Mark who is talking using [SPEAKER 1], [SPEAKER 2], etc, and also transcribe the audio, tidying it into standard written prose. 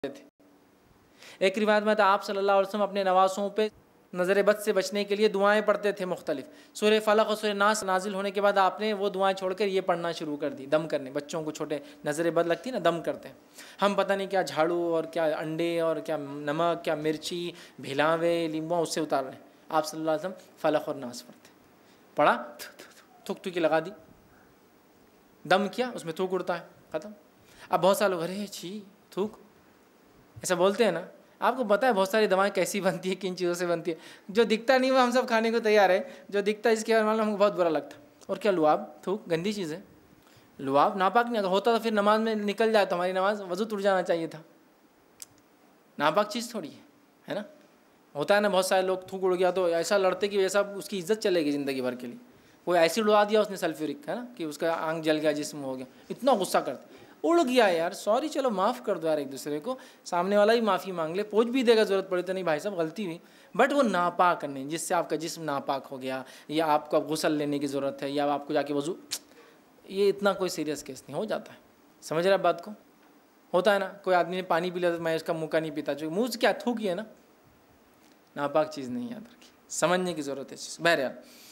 [SPEAKER 1] थे। एक रिवायत में था आप सल्लल्लाहु अलैहि वसल्लम अपने नवासों पे नज़र बद से बचने के लिए दुआएं पढ़ते थे मुख्तलिफ। सूरह फलक और सूरह नास नाजिल होने के बाद आपने वो दुआएं छोड़कर ये पढ़ना शुरू कर दी, दम करने। बच्चों को छोटे नज़र बद लगती है ना, दम करते हैं। हम पता नहीं क्या झाड़ू और क्या अंडे और क्या नमक, क्या मिर्ची, भिलावे, लींबू उससे उतार रहे हैं। आप सल्लल्लाहु अलैहि वसल्लम फलक और नास पढ़ते, पढ़ा, थूक थूकी लगा दी, दम किया, उसमें थूक उड़ता है, ख़त्म। अब बहुत सारे लोग अरे छी थूक ऐसा बोलते हैं ना। आपको पता है बहुत सारी दवाएं कैसी बनती है, किन चीज़ों से बनती है। जो दिखता नहीं वो हम सब खाने को तैयार है, जो दिखता है इसके बारे में हमको बहुत बुरा लगता है। और क्या लुआब, थूक गंदी चीज़ है। लुआब नापाक नहीं, अगर होता तो फिर नमाज में निकल जाए तो हमारी नमाज वज़ू टूट जाना चाहिए था। नापाक चीज़ थोड़ी है ना। होता है ना बहुत सारे लोग, थूक उड़ गया तो ऐसा लड़ते कि वैसा उसकी इज्जत चलेगी ज़िंदगी भर के लिए। कोई एसिड उड़ा दिया उसने सल्फ्यूरिक, है ना, कि उसका आंख जल गया, जिस्म हो गया, इतना गुस्सा करते, उड़ गया यार, सॉरी चलो माफ़ कर दो यार एक दूसरे को, सामने वाला ही माफ़ी मांग ले, पोंछ भी देगा ज़रूरत पड़े तो, नहीं भाई साहब गलती हुई। बट वो नापाक नहीं, जिससे आपका जिस्म नापाक हो गया, या आपको अब गुस्ल लेने की ज़रूरत है, या आपको जाके वज़ू, ये इतना कोई सीरियस केस नहीं, हो जाता है। समझ रहे आप बात को। होता है ना, कोई आदमी ने पानी पी लिया तो मैं उसका मुँह का नहीं पीता, जो मुँह क्या थूकी है ना, नापाक चीज़ नहीं याद रखी, समझने की ज़रूरत है चीज़। बहरहाल